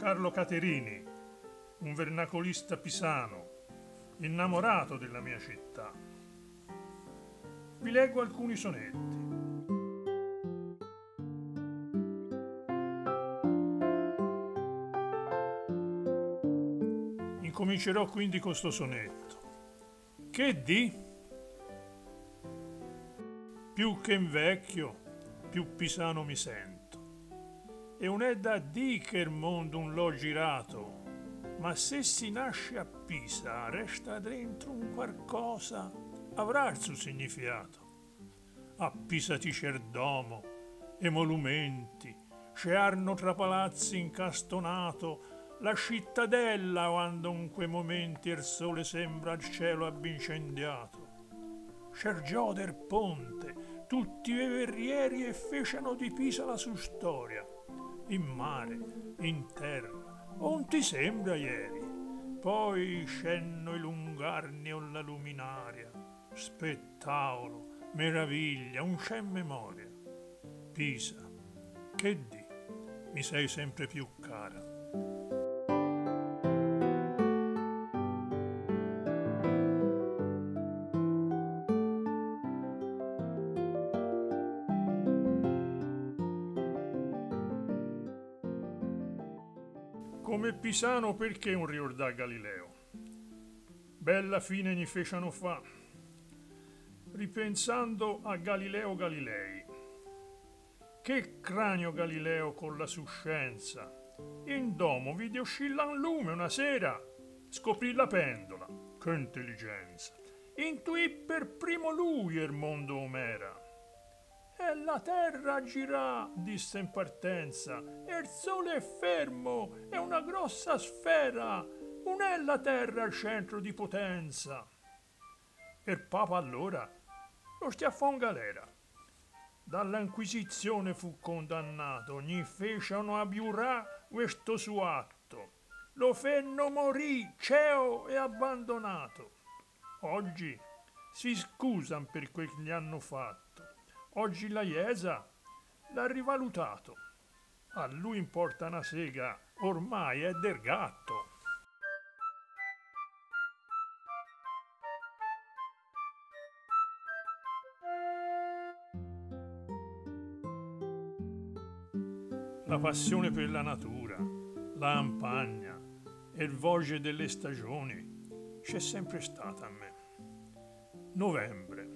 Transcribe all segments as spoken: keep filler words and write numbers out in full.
Carlo Caterini, un vernacolista pisano, innamorato della mia città. Vi leggo alcuni sonetti. Incomincerò quindi con sto sonetto. Che di? Più che invecchio, più pisano mi sento. E un è da di che il mondo un l'ho girato, ma se si nasce a Pisa resta dentro un qualcosa, avrà il suo significato. A Pisa ti c'è domo e monumenti, c'è arno tra palazzi incastonato, la cittadella quando in quei momenti il sole sembra il cielo abbincendiato. C'è Gioder ponte, tutti i verrieri e fecero di Pisa la sua storia, in mare, in terra, non ti sembra ieri? Poi scenno i lungarni o la luminaria, spettacolo, meraviglia, un c'è memoria. Pisa, che di? Mi sei sempre più cara. Come pisano perché un riordà Galileo? Bella fine gli fecano fa, ripensando a Galileo Galilei. Che cranio Galileo con la sua scienza! In domo vide oscilla un lume una sera, scoprì la pendola, che intelligenza! Intuì per primo lui il mondo omera. E la terra girà, disse in partenza, e il sole è fermo, è una grossa sfera, non è la terra il centro di potenza. E il Papa allora lo stiaffò in galera. Dalla Inquisizione fu condannato, gli fecero abiurà questo suo atto. Lo fenno morì, ceo e abbandonato. Oggi si scusan per quel che gli hanno fatto. Oggi la Iesa l'ha rivalutato. A lui importa una sega, ormai è del gatto. La passione per la natura, la campagna e il voce delle stagioni c'è sempre stata a me. Novembre.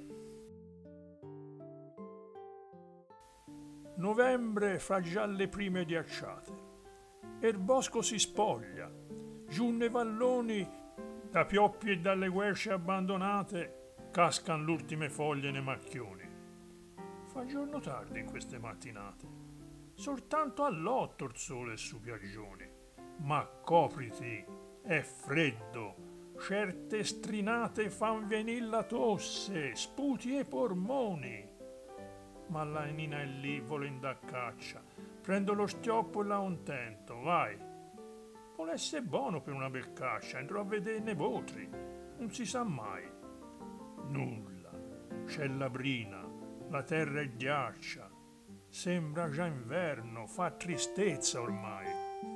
Novembre fa già le prime ghiacciate e il bosco si spoglia, giù nei valloni, da pioppi e dalle querce abbandonate, cascan le ultime foglie nei macchioni. Fa giorno tardi in queste mattinate, soltanto all'otto il sole su piaggioni, ma copriti, è freddo, certe strinate fan venir la tosse, sputi e polmoni. Ma la nina è lì, volendo a caccia. Prendo lo stioppo e la contento, vai. Vuole essere buono per una bel caccia, andrò a vedere nei votri. Non si sa mai. Nulla. C'è la brina, la terra è ghiaccia. Sembra già inverno, fa tristezza ormai.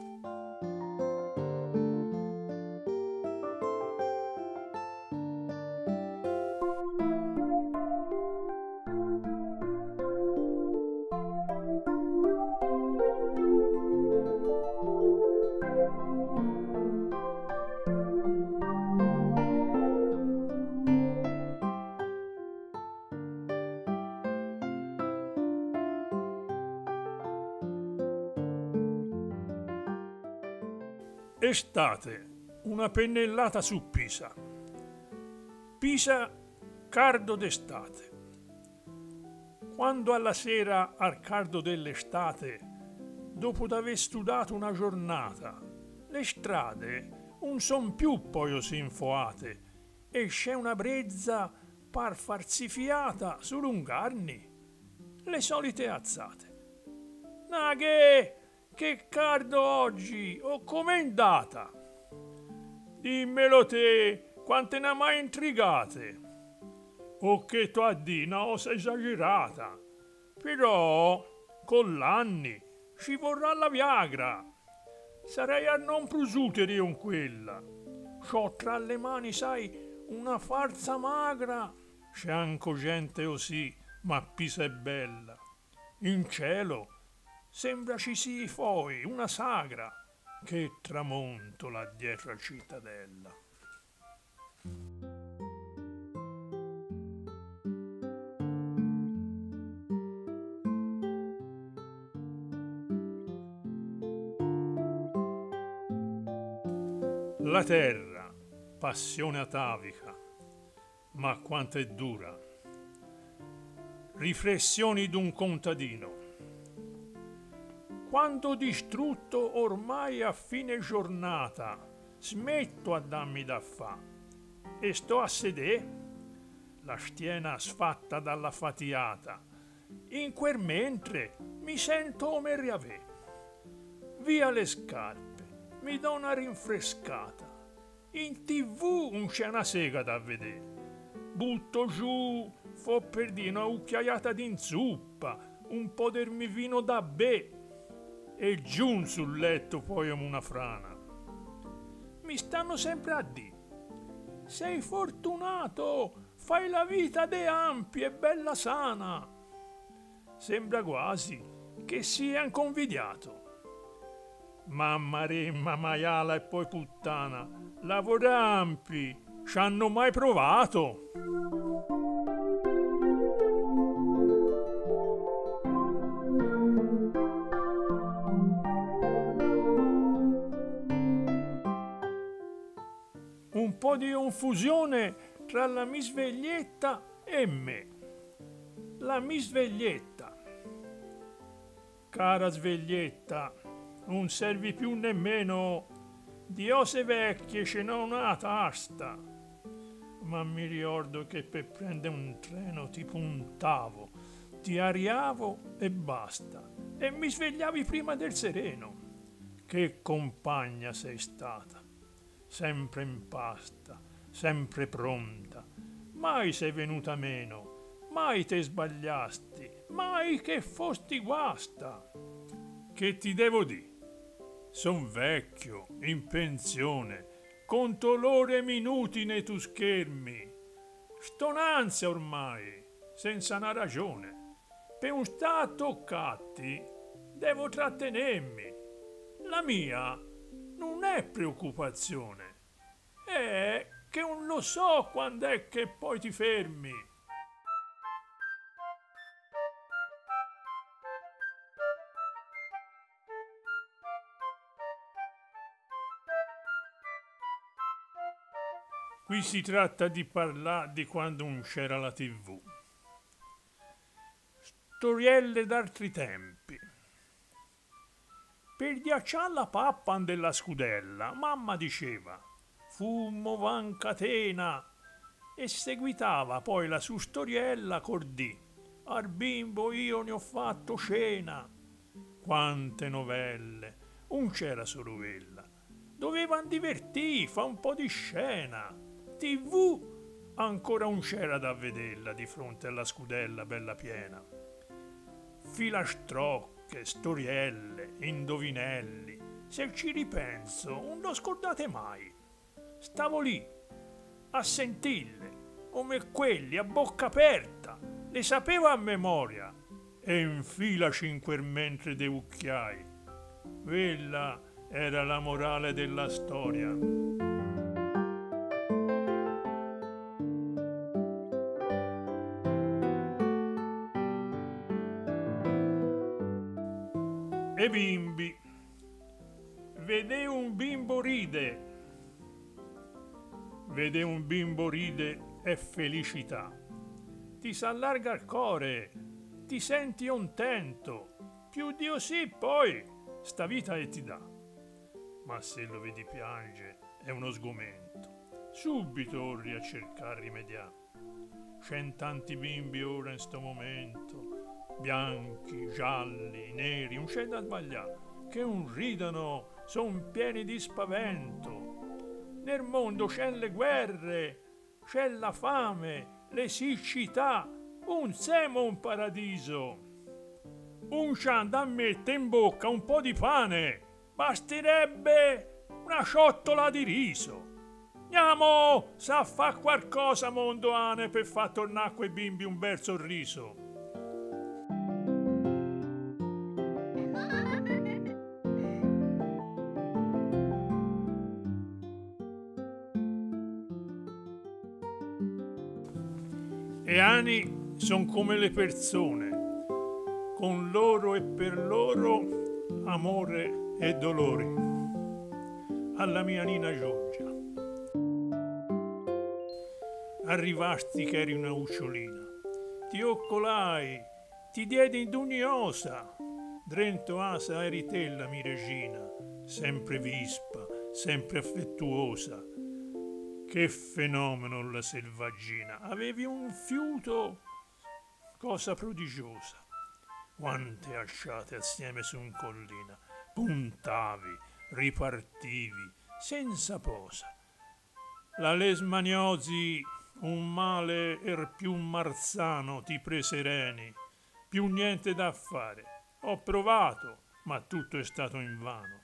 Estate, una pennellata su Pisa. Pisa, cardo d'estate. Quando alla sera al caldo dell'estate, dopo d'aver studato una giornata, le strade non son più poi così infoate e c'è una brezza par farsifiata su lungarni, le solite azzate. Naghe! Che caldo oggi, o com'è andata? Dimmelo te, quante ne ha mai intrigate? O che tua di una cosa esagerata? Però, con l'anni, ci vorrà la Viagra. sarei a non prosutere con quella. C'ho tra le mani, sai, una farza magra. C'è anche gente così, ma Pisa è bella. In cielo sembra ci sia poi una sagra. Che tramonto là dietro a Cittadella. La terra, passione atavica, ma quanto è dura. Riflessioni d'un contadino. Quando distrutto ormai a fine giornata, smetto a darmi da fa e sto a sedere, la schiena sfatta dalla fatiata. In quel mentre mi sento come riavè. Via le scarpe, mi do una rinfrescata. In tivù non c'è una sega da vedere. Butto giù, fo per dire una cucchiaiata d'inzuppa, un po' del mio vino da bè e giù sul letto poi come una frana. Mi stanno sempre a dire: sei fortunato, fai la vita de ampi e bella sana. Sembra quasi che sia un convidiato. Mamma remma, maiala e poi puttana, lavorampi, ci hanno mai provato? Un po' di confusione tra la mia sveglietta e me. La mia sveglietta. Cara sveglietta, non servi più nemmeno di ose vecchie, ce n'ho una tasta. Ma mi ricordo che per prendere un treno ti puntavo, ti ariavo e basta. E mi svegliavi prima del sereno. Che compagna sei stata, sempre in pasta, sempre pronta. Mai sei venuta meno, mai te sbagliasti, mai che fosti guasta. Che ti devo dire? Son vecchio, in pensione, conto l'ore e minuti nei tu schermi. Sto in ansia ormai, senza una ragione. Per un sta a toccati, devo trattenermi. La mia non è preoccupazione, è che non lo so quando è che poi ti fermi. Qui si tratta di parlare di quando non c'era la tivù. Storielle d'altri tempi. Per ghiacciare la pappa della scudella, mamma diceva: fummo van catena, e seguitava poi la sua storiella col dì: al bimbo io ne ho fatto cena. Quante novelle, non c'era solo quella. Dovevan divertì, fa un po' di scena. tivù ancora non c'era da vederla di fronte alla scudella bella piena. Filastrocche, storielle, indovinelli, se ci ripenso non lo scordate mai. Stavo lì a sentirle come quelli a bocca aperta, le sapevo a memoria, e in fila cinque mentre dei cucchiai. Quella era la morale della storia. E bimbi. Vede un bimbo ride. Vede un bimbo ride è felicità. Ti s'allarga il cuore, ti senti contento. Più di così poi sta vita e ti dà. Ma se lo vedi piange è uno sgomento. Subito corri a cercare rimediare. C'è tanti bimbi ora in sto momento, bianchi, gialli, neri, non c'è da sbagliare, che non ridano, son pieni di spavento. Nel mondo c'è le guerre, c'è la fame, le siccità, un semo un paradiso. Un c'ha da mette in bocca un po' di pane, basterebbe una ciotola di riso. Andiamo, sa fa qualcosa Mondoane per far tornare a quei bimbi un bel sorriso. E ani son come le persone, con loro e per loro amore e dolori. Alla mia Nina Giorgia. Arrivasti che eri una ucciolina, ti occolai, ti diedi indugnosa, drento asa eri te la mia regina, sempre vispa, sempre affettuosa. Che fenomeno la selvaggina, avevi un fiuto, cosa prodigiosa. Quante asciate assieme su un collina, puntavi, ripartivi, senza posa. La lesmaniosi, un male er più marzano ti prese reni, più niente da fare. Ho provato, ma tutto è stato invano.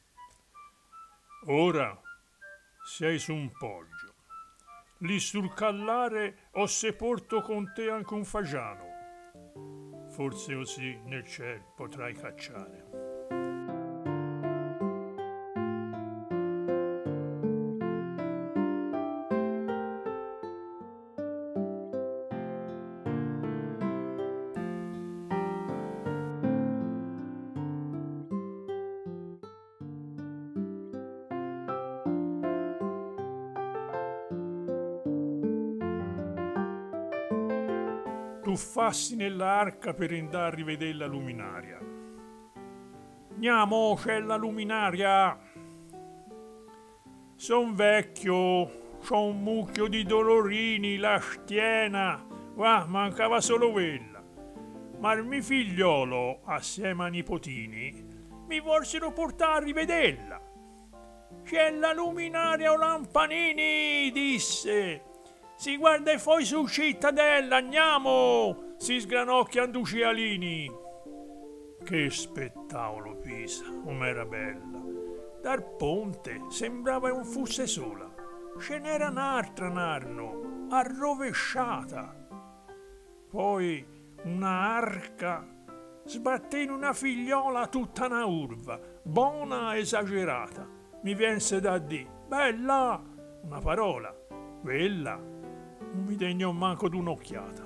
Ora sei su un poggio, lì sul callare ho sepolto con te anche un fagiano. Forse così nel cielo potrai cacciare. Tuffassi nell'arca per andare a rivedere la luminaria. Andiamo, c'è la luminaria. Son vecchio, c'ho un mucchio di dolorini, la schiena. Va, mancava solo quella. Ma il mio figliolo, assieme ai nipotini, mi volsero portare a rivederla. C'è la luminaria o lampanini, disse. Si guarda e poi su cittadella, andiamo! Si sgranocchia Anducialini. Che spettacolo, Pisa, com'era bella. Dal ponte sembrava un fosse sola. Ce n'era un'altra, Narno, arrovesciata. Poi una arca sbatté in una figliola tutta una urva, buona esagerata. Mi vense da di, bella, una parola, quella. Non mi degnò manco d'un'occhiata.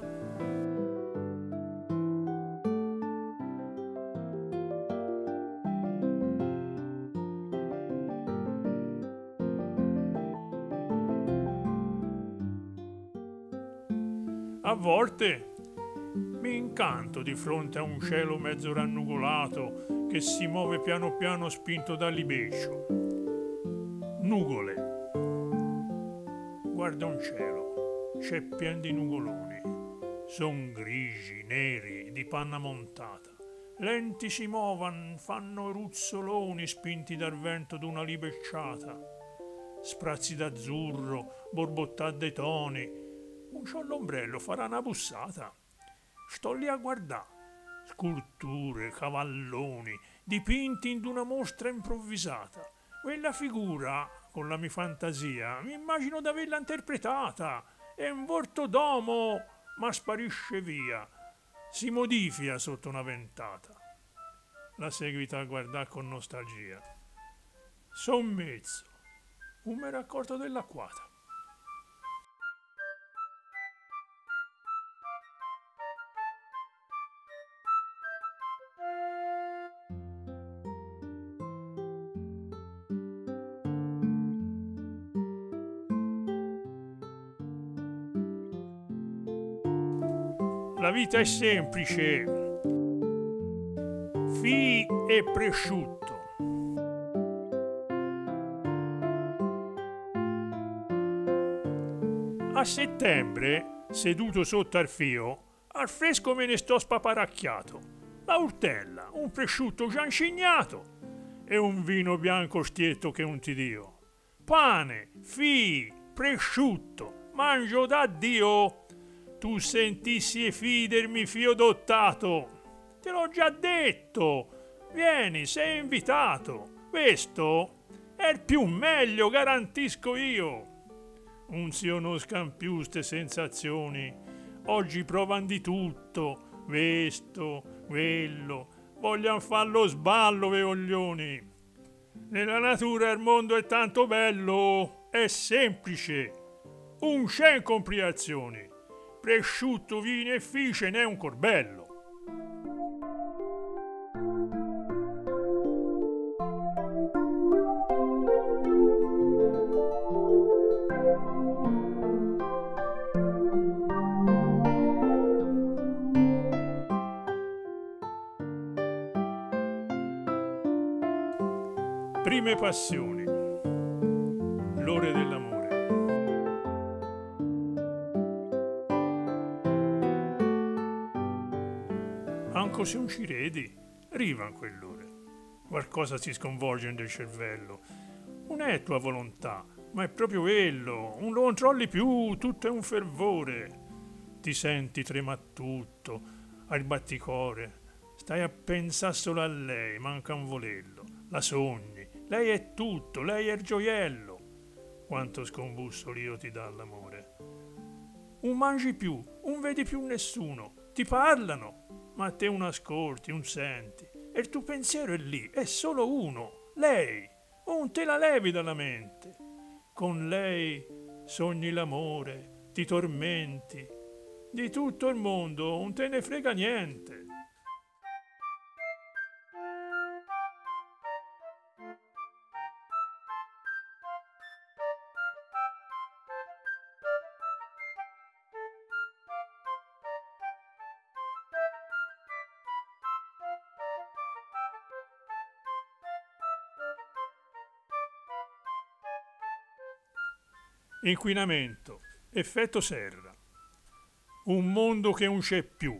A volte mi incanto di fronte a un cielo mezzo rannugolato che si muove piano piano spinto dall'ibeccio. Nugole. Guarda un cielo. C'è pieno di nugoloni, son grigi, neri, di panna montata. Lenti si muovan, fanno ruzzoloni spinti dal vento d'una libecciata. Sprazzi d'azzurro, borbottà dei toni. Un c'ho l'ombrello, farà una bussata. Sto lì a guardare. Sculture, cavalloni, dipinti in d'una mostra improvvisata. Quella figura, con la mia fantasia, mi immagino d'averla interpretata. È un volto d'uomo, ma sparisce via, si modifica sotto una ventata. La seguita a guardare con nostalgia. Son mezzo, un mi raccordo dell'acquata. La vita è semplice, fi e prosciutto. A settembre, seduto sotto al fio, al fresco me ne sto spaparacchiato. La urtella, un prosciutto già incignato e un vino bianco stietto che un ti dio. Pane, fi, prosciutto, mangio da Dio. Tu sentissi e fidermi fio dottato, te l'ho già detto, vieni, sei invitato, Questo è il più meglio, garantisco io. Non si conoscan più ste sensazioni. Oggi provan di tutto, questo, quello. Vogliano farlo sballo, ve voglioni. Nella natura il mondo è tanto bello, è semplice. Un c'è complicazioni. Prosciutto, vino e fice n'è un corbello. Prime passioni. L'ore dell'amore. Anche se non ci credi, arriva in quell'ore. Qualcosa si sconvolge nel cervello. Non è tua volontà, ma è proprio quello. Non lo controlli più, tutto è un fervore. Ti senti trema tutto, hai il batticore. Stai a pensare solo a lei, manca un volello. La sogni. Lei è tutto, lei è il gioiello. Quanto scombussolo ti dà l'amore. Un mangi più, un vedi più nessuno. Ti parlano, ma te un ascolti, un senti. E il tuo pensiero è lì, è solo uno, lei. Non te la levi dalla mente. Con lei sogni l'amore, ti tormenti. Di tutto il mondo non te ne frega niente. Inquinamento, effetto serra. Un mondo che non c'è più.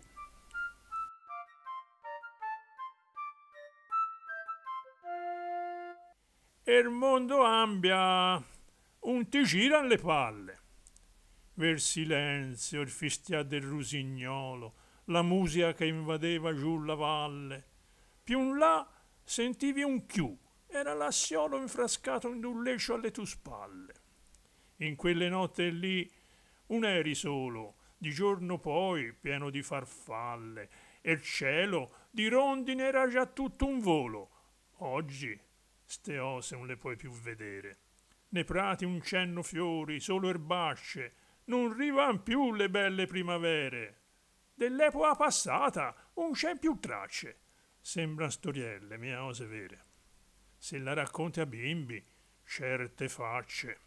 E il mondo cambia, non ti girano le palle. Ver silenzio, il fischiar del rusignolo, la musica che invadeva giù la valle. Più in là sentivi un chiù, era l'assiolo infrascato in un leccio alle tue spalle. In quelle notte lì non eri solo, di giorno poi pieno di farfalle, e il cielo di rondine era già tutto un volo. Oggi ste ose non le puoi più vedere. Nei prati un cenno fiori, solo erbacce, non arrivan più le belle primavere. Dell'epoca passata non c'è più tracce. Sembran storielle, mie ose vere. Se la racconti a bimbi, certe facce.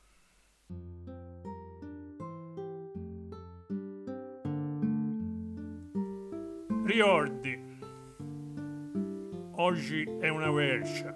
Ricordi. Oggi è una quercia.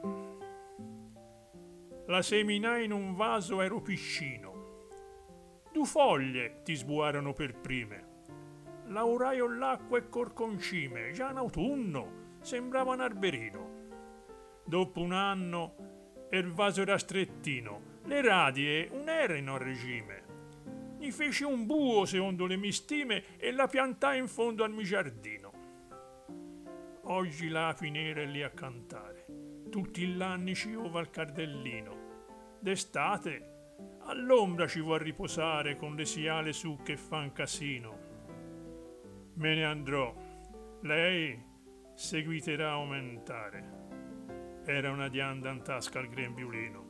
La seminai in un vaso ero piccino. Due foglie ti sbuarono per prime. Lauraio l'acqua e corconcime, già in autunno, sembrava un alberino. Dopo un anno il vaso era strettino. Le radie non erano a regime. Gli feci un buo secondo le mie stime e la piantai in fondo al mio giardino. Oggi l'api nera è lì a cantare. Tutti l'anni ci ova il cardellino. D'estate all'ombra ci vuol riposare con le siale su che fan casino. Me ne andrò. Lei seguiterà a aumentare. Era una dianda in tasca al grembiulino.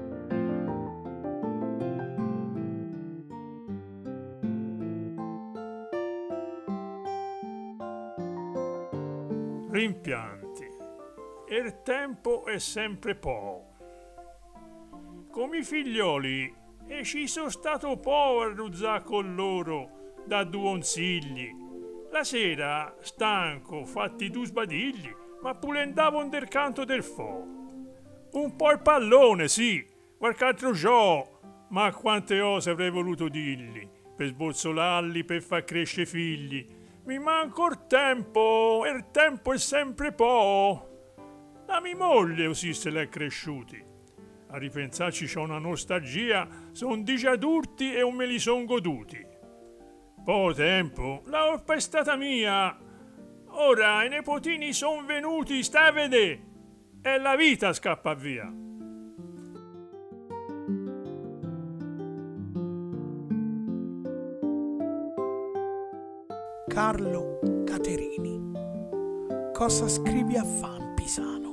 Rimpianti. Il tempo è sempre po'. Come i figlioli, e ci sono stato po' a ruzzà con loro da due consigli. La sera, stanco, fatti due sbadigli, ma pulendavo del canto del fo. Un po' il pallone, sì, qualche altro gioco, ma quante cose avrei voluto dirgli, per sbozzolarli, per far crescere figli. Mi manco il tempo, e il tempo è sempre po'. La mia moglie così se l'è cresciuti. A ripensarci c'ho una nostalgia, son dieci adulti e non me li son goduti. Po' tempo, la colpa è stata mia. Ora i nepotini son venuti, stai a vedere. e la vita scappa via. Carlo Caterini. Cosa scrivi a fan, Pisano?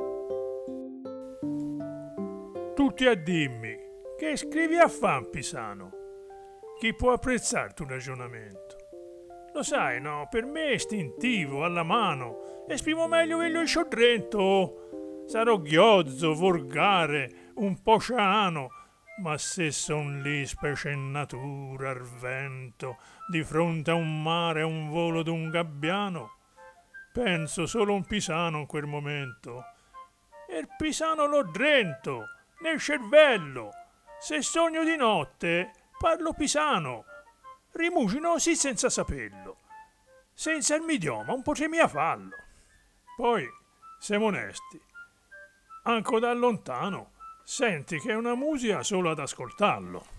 Tutti a dimmi, che scrivi a fan, Pisano? Chi può apprezzare tuo ragionamento? Lo sai, no? Per me è istintivo, alla mano. Esprimo meglio quello che c'ho dentro. Sarò ghiozzo, volgare, un po' ciano, ma se son lì specie in natura, al vento, di fronte a un mare, a un volo d'un gabbiano, penso solo a un pisano in quel momento. E il pisano l'ho dentro, nel cervello. Se sogno di notte, parlo pisano. Rimucino sì senza saperlo. Senza il midioma un potrei a farlo. Poi, siamo onesti, anche da lontano, senti che è una musica solo ad ascoltarlo.